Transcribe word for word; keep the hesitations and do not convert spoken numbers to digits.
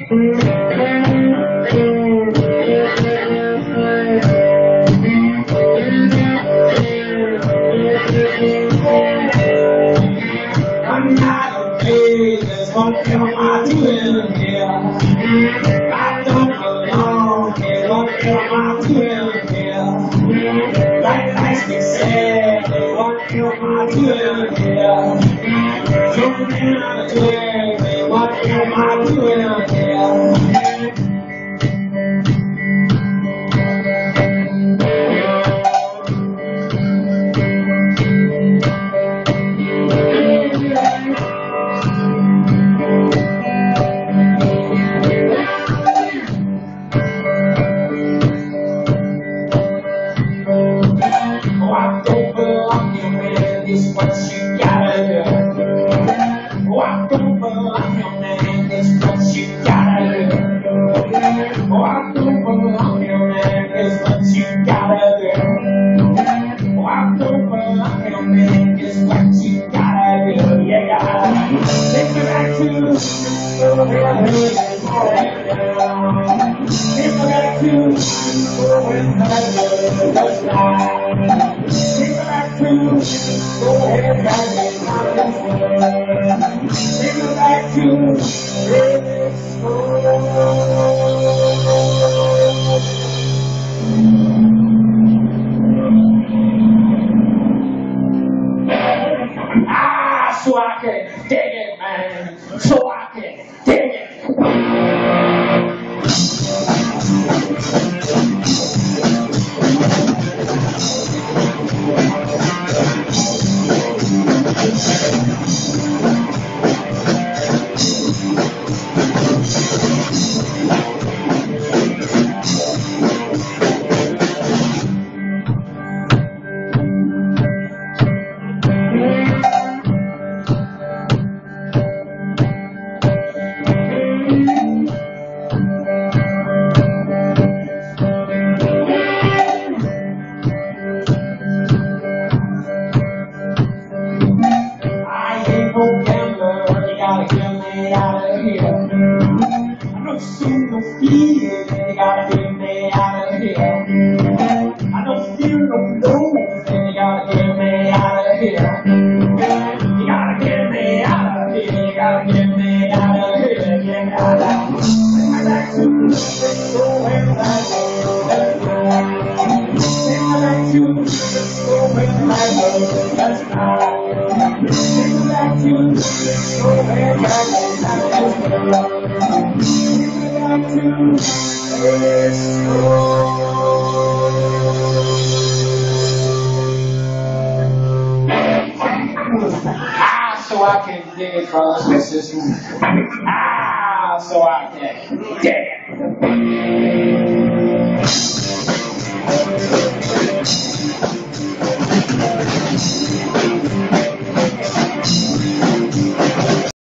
I'm not okay, there's one thing I'm doing here. I don't belong here, what am I doing here? Like nice to say, what am I doing here? Don't know me, what am I doing here? Oh, I don't belong here, man, this what you gotta do. Oh, I don't belong here, man, this what you gotta do. Oh, I don't belong here, man, this what you gotta do. Oh, I don't belong here, man, this what you gotta do. Yeah, take me back to where I heard it all. Take me back to where I heard it all. Take me back to where I heard it all. Take me back to where it's Ah, so I can dig it, man. So I can dig it. No gambler, you gotta get me out of here. I don't see no fear, you gotta get me out of here. I don't feel no nose, you gotta get me out of here. You gotta get me out of here, you gotta get me out of here, get me out of here. Take me back to go where I go, let's go. Take me back to go where I go, let's go. Take me back to go where I go, let's go. Take me back to let's go. Ah, so I can dig it, brothers and sisters. Ah, so I can dig it.